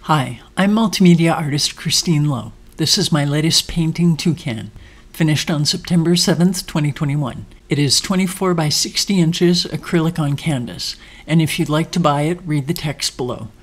Hi, I'm multimedia artist Christine Lowe. This is my latest painting, Toucan, finished on September 7th, 2021. It is 24 by 60 inches acrylic on canvas, and if you'd like to buy it, read the text below.